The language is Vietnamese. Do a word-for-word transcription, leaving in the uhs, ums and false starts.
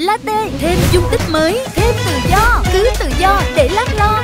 latte, thêm dung tích mới, thêm tự do, cứ tự do để lắc loi.